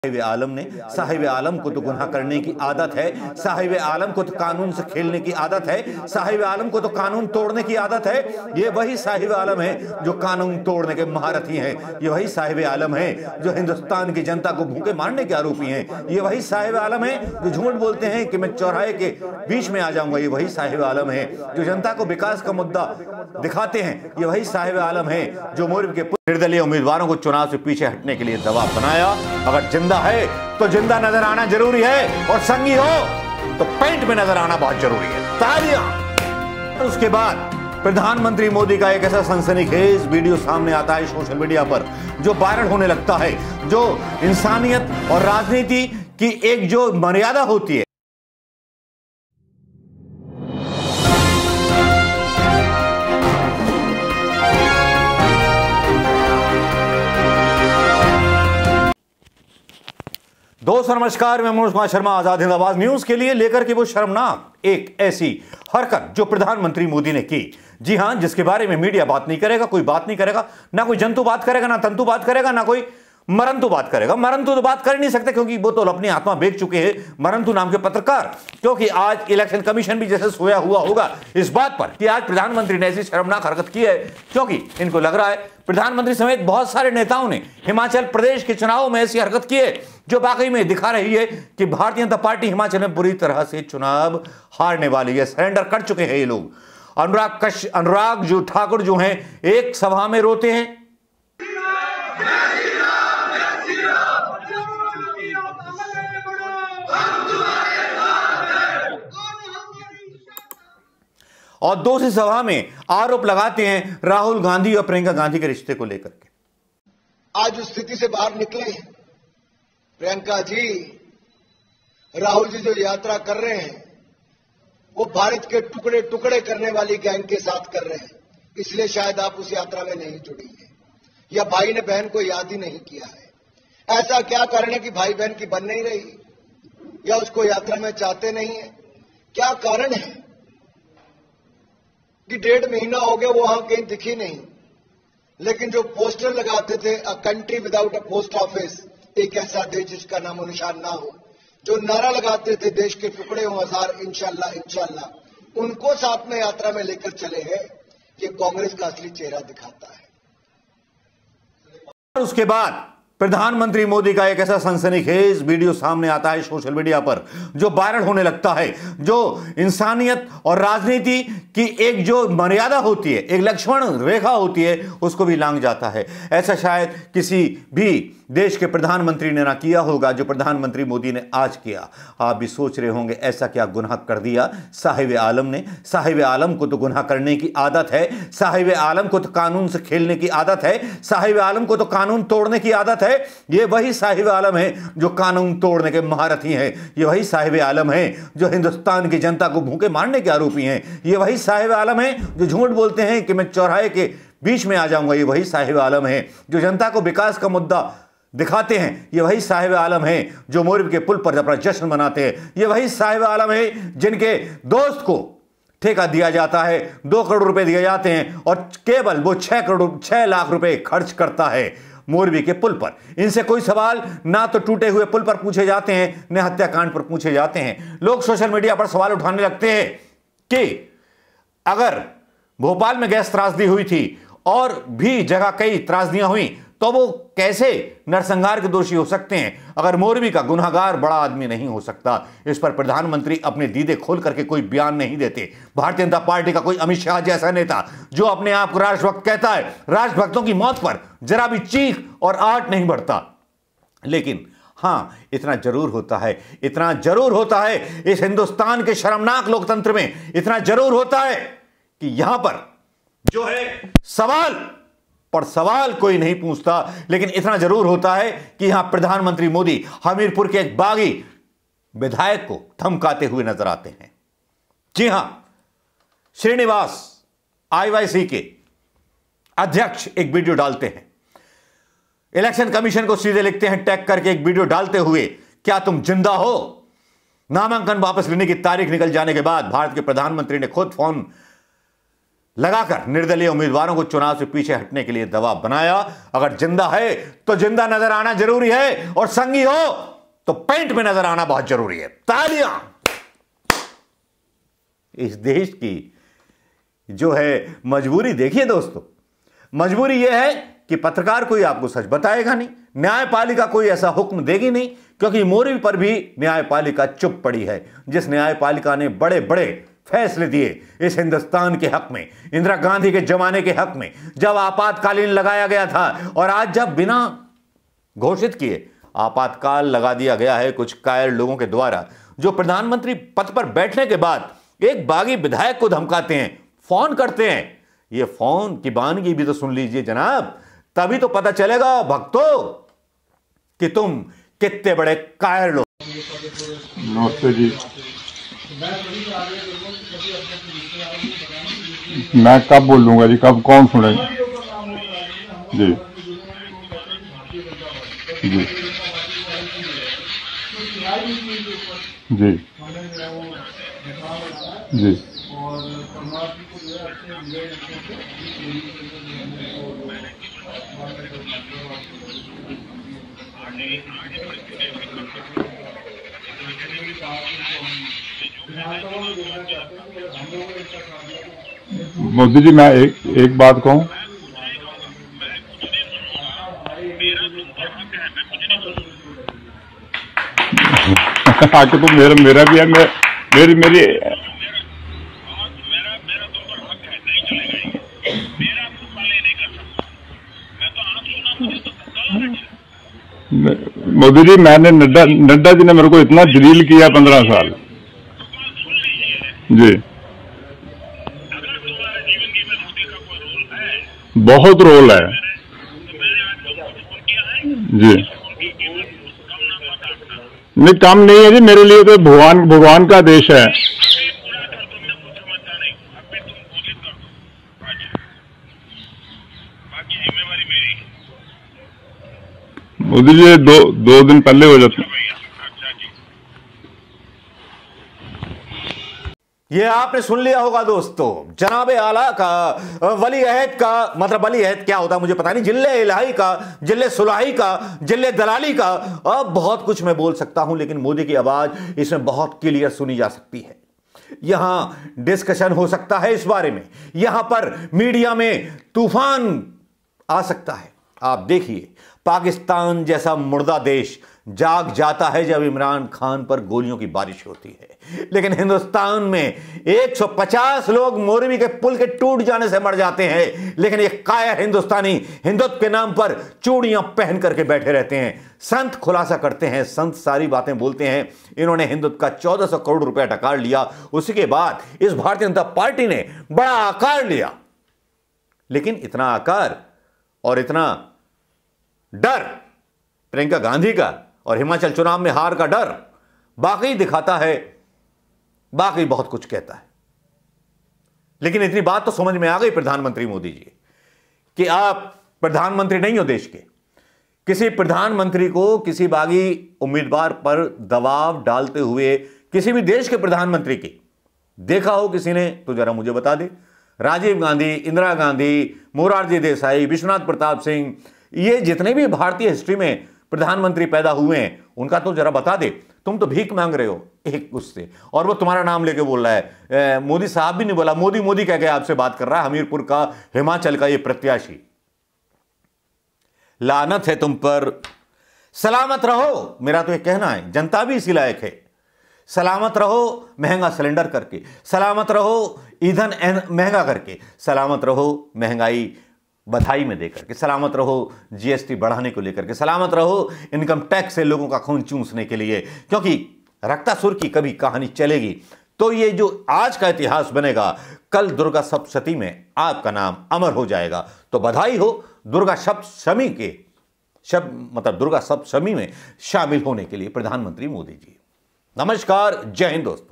साहिब आलम ने, साहिब आलम को तो गुनाह करने की आदत है, साहिब आलम को तो कानून से खेलने की आदत है, साहिब आलम को तो कानून तोड़ने की आदत है। ये वही साहिब आलम है जो कानून तोड़ने के महारथी हैं। ये वही साहिब आलम है जो हिंदुस्तान की जनता को भूखे मारने के आरोपी हैं। ये वही साहिब आलम है जो झूठ बोलते हैं कि मैं चौराहे के बीच में आ जाऊंगा। ये वही साहिब आलम है जो जनता को विकास का मुद्दा दिखाते हैं। ये वही साहिब आलम है जो मोर्बी के निर्दलीय उम्मीदवारों को चुनाव से पीछे हटने के लिए दबाव बनाया। अगर जिंदा है तो जिंदा नजर आना जरूरी है, और संगी हो तो पेंट में नजर आना बहुत जरूरी है। तालियां। उसके बाद प्रधानमंत्री मोदी का एक ऐसा सनसनीखेज वीडियो सामने आता है सोशल मीडिया पर जो वायरल होने लगता है, जो इंसानियत और राजनीति की एक जो मर्यादा होती है। दोस्तों नमस्कार, मैं मनोज कुमार शर्मा आजाद हिंद आवाज न्यूज के लिए लेकर के वो शर्मनाक एक ऐसी हरकत जो प्रधानमंत्री मोदी ने की। जी हां, जिसके बारे में मीडिया बात नहीं करेगा, कोई बात नहीं करेगा, ना कोई जंतु बात करेगा, ना तंतु बात करेगा, ना कोई मरंतु बात करेगा। मरंतु तो बात कर ही नहीं सकते क्योंकि वो तो अपनी आत्मा बेच चुके हैं मरंतु नाम के पत्रकार। क्योंकि आज इलेक्शन कमीशन भी जैसे सोया हुआ होगा इस बात पर कि आज प्रधानमंत्री ने ऐसी शर्मनाक हरकत की है, क्योंकि इनको लग रहा है प्रधानमंत्री समेत बहुत सारे नेताओं ने हिमाचल प्रदेश के चुनाव में ऐसी हरकत की है जो वाकई में दिखा रही है कि भारतीय जनता पार्टी हिमाचल में बुरी तरह से चुनाव हारने वाली है। सरेंडर कर चुके हैं ये लोग। अनुराग जो ठाकुर जो हैं एक सभा में रोते हैं, और दूसरी सभा में आरोप लगाते हैं राहुल गांधी और प्रियंका गांधी के रिश्ते को लेकर के। आज उस स्थिति से बाहर निकले हैं प्रियंका जी, राहुल जी जो यात्रा कर रहे हैं वो भारत के टुकड़े टुकड़े करने वाली गैंग के साथ कर रहे हैं, इसलिए शायद आप उस यात्रा में नहीं जुड़ी है, या भाई ने बहन को याद ही नहीं किया है। ऐसा क्या कारण है कि भाई बहन की बन नहीं रही, या उसको यात्रा में चाहते नहीं है? क्या कारण है कि 1.5 महीना हो गया वो वहां कहीं दिखी नहीं? लेकिन जो पोस्टर लगाते थे a country without a post office, एक ऐसा देश जिसका नामो निशान ना हो, जो नारा लगाते थे देश के टुकड़े हो हजार इंशाल्लाह इंशाल्लाह, उनको साथ में यात्रा में लेकर चले हैं। ये कांग्रेस का असली चेहरा दिखाता है। उसके बाद प्रधानमंत्री मोदी का एक ऐसा सनसनीखेज वीडियो सामने आता है सोशल मीडिया पर जो वायरल होने लगता है, जो इंसानियत और राजनीति की एक जो मर्यादा होती है, एक लक्ष्मण रेखा होती है, उसको भी लांघ जाता है। ऐसा शायद किसी भी देश के प्रधानमंत्री ने ना किया होगा जो प्रधानमंत्री मोदी ने आज किया। आप भी सोच रहे होंगे ऐसा क्या गुनाह कर दिया साहिब आलम ने। साहिब आलम को तो गुनाह करने की आदत है, साहिब आलम को तो कानून से खेलने की आदत है, साहिब आलम को तो कानून तोड़ने की आदत है। ये वही साहिब आलम है जो कानून तोड़ने के महारथी हैं। ये वही साहिब आलम है जो हिंदुस्तान की जनता को भूखे मारने के आरोपी हैं। ये वही साहिब आलम है जो झूठ बोलते हैं कि मैं चौराहे के बीच में आ जाऊंगा। ये वही साहिब आलम है जो जनता को विकास का मुद्दा दिखाते हैं। ये वही साहिब आलम है जो मोरबी के पुल पर अपना जश्न मनाते हैं। ये वही साहिब आलम है जिनके दोस्त को ठेका दिया जाता है, 2 करोड़ रुपए दिए जाते हैं और केवल वो 6 लाख रुपए खर्च करता है मोरबी के पुल पर। इनसे कोई सवाल ना तो टूटे हुए पुल पर पूछे जाते हैं, न हत्याकांड पर पूछे जाते हैं। लोग सोशल मीडिया पर सवाल उठाने लगते हैं कि अगर भोपाल में गैस त्रासदी हुई थी और भी जगह कई त्रासदियां हुई तो वो कैसे नरसंहार के दोषी हो सकते हैं? अगर मोरबी का गुनहगार बड़ा आदमी नहीं हो सकता? इस पर प्रधानमंत्री अपने दीदे खोल करके कोई बयान नहीं देते। भारतीय जनता पार्टी का कोई अमित शाह जैसा नेता जो अपने आप को राष्ट्रभक्त कहता है, राष्ट्रभक्तों की मौत पर जरा भी चीख और आहट नहीं बढ़ता। लेकिन हां, इतना जरूर होता है, इतना जरूर होता है इस हिंदुस्तान के शर्मनाक लोकतंत्र में, इतना जरूर होता है कि यहां पर जो है सवाल कोई नहीं पूछता। लेकिन इतना जरूर होता है कि यहां प्रधानमंत्री मोदी हमीरपुर के एक बागी विधायक को धमकाते हुए नजर आते हैं। जी हां, श्रीनिवास आईवाईसी के अध्यक्ष एक वीडियो डालते हैं, इलेक्शन कमीशन को सीधे लिखते हैं टैग करके एक वीडियो डालते हुए, क्या तुम जिंदा हो? नामांकन वापस लेने की तारीख निकल जाने के बाद भारत के प्रधानमंत्री ने खुद फोन लगाकर निर्दलीय उम्मीदवारों को चुनाव से पीछे हटने के लिए दबाव बनाया। अगर जिंदा है तो जिंदा नजर आना जरूरी है, और संगी हो तो पेंट में नजर आना बहुत जरूरी है। तालियां। इस देश की जो है मजबूरी देखिए दोस्तों, मजबूरी यह है कि पत्रकार कोई आपको सच बताएगा नहीं, न्यायपालिका कोई ऐसा हुक्म देगी नहीं, क्योंकि मोदी पर भी न्यायपालिका चुप पड़ी है। जिस न्यायपालिका ने बड़े बड़े फैसले दिए इस हिंदुस्तान के हक में, इंदिरा गांधी के जमाने के हक में, जब आपातकालीन लगाया गया था, और आज जब बिना घोषित किए आपातकाल लगा दिया गया है कुछ कायर लोगों के द्वारा, जो प्रधानमंत्री पद पर बैठने के बाद एक बागी विधायक को धमकाते हैं, फोन करते हैं। ये फोन की बानगी भी तो सुन लीजिए जनाब, तभी तो पता चलेगा भक्तों कि तुम कितने बड़े कायर लोग। नमस्ते जी, मैं कब बोलूंगा जी, कब कौन सुनेगा जी? जी जी जी मोदी जी, मैं एक बात कहूं, आके तो मेरा भी है, मेरी मोदी जी, मैंने नड्डा जी ने मेरे को इतना जलील किया 15 साल जी, बहुत रोल है जी। नहीं, कम नहीं है जी, मेरे लिए तो भगवान का आदेश है। मोदी जी, दो दिन पहले हो जाते। ये आपने सुन लिया होगा दोस्तों, जनाबे आला का, वली अहद का, मतलब वली अहद क्या होता है मुझे पता नहीं, जिल्ले इलाही का, जिल्ले सुलाही का, जिल्ले दलाली का, अब बहुत कुछ मैं बोल सकता हूं, लेकिन मोदी की आवाज इसमें बहुत क्लियर सुनी जा सकती है। यहां डिस्कशन हो सकता है इस बारे में, यहां पर मीडिया में तूफान आ सकता है। आप देखिए, पाकिस्तान जैसा मुर्दा देश जाग जाता है जब इमरान खान पर गोलियों की बारिश होती है, लेकिन हिंदुस्तान में 150 लोग मोरबी के पुल के टूट जाने से मर जाते हैं, लेकिन ये कायर हिंदुस्तानी हिंदुत्व के नाम पर चूड़ियां पहन करके बैठे रहते हैं। संत खुलासा करते हैं, संत सारी बातें बोलते हैं। इन्होंने हिंदुत्व का 1400 करोड़ रुपया डकार लिया, उसी के बाद इस भारतीय जनता पार्टी ने बड़ा आकार लिया, लेकिन इतना आकार और इतना डर प्रियंका गांधी का और हिमाचल चुनाव में हार का डर बाकी दिखाता है, बाकी बहुत कुछ कहता है। लेकिन इतनी बात तो समझ में आ गई प्रधानमंत्री मोदी जी कि आप प्रधानमंत्री नहीं हो देश के। किसी प्रधानमंत्री को किसी बागी उम्मीदवार पर दबाव डालते हुए किसी भी देश के प्रधानमंत्री की देखा हो किसी ने तो जरा मुझे बता दे। राजीव गांधी, इंदिरा गांधी, मोरारजी देसाई, विश्वनाथ प्रताप सिंह, ये जितने भी भारतीय हिस्ट्री में प्रधानमंत्री पैदा हुए हैं उनका तो जरा बता दे। तुम तो भीख मांग रहे हो एक उससे, और वो तुम्हारा नाम लेके बोल रहा है। मोदी साहब भी नहीं बोला, मोदी मोदी कह के आपसे बात कर रहा है, हमीरपुर का, हिमाचल का ये प्रत्याशी। लानत है तुम पर। सलामत रहो, मेरा तो ये कहना है, जनता भी इसी लायक है। सलामत रहो महंगा सिलेंडर करके, सलामत रहो ईंधन महंगा करके, सलामत रहो महंगाई बधाई में देकर के, सलामत रहो जीएसटी बढ़ाने को लेकर के, सलामत रहो इनकम टैक्स से लोगों का खून चूसने के लिए, क्योंकि रक्तासुर की कभी कहानी चलेगी तो ये जो आज का इतिहास बनेगा, कल दुर्गा सप्तशती में आपका नाम अमर हो जाएगा। तो बधाई हो दुर्गा सप्तमी के मतलब दुर्गा सप्तमी में शामिल होने के लिए प्रधानमंत्री मोदी जी। नमस्कार, जय हिंद दोस्तों।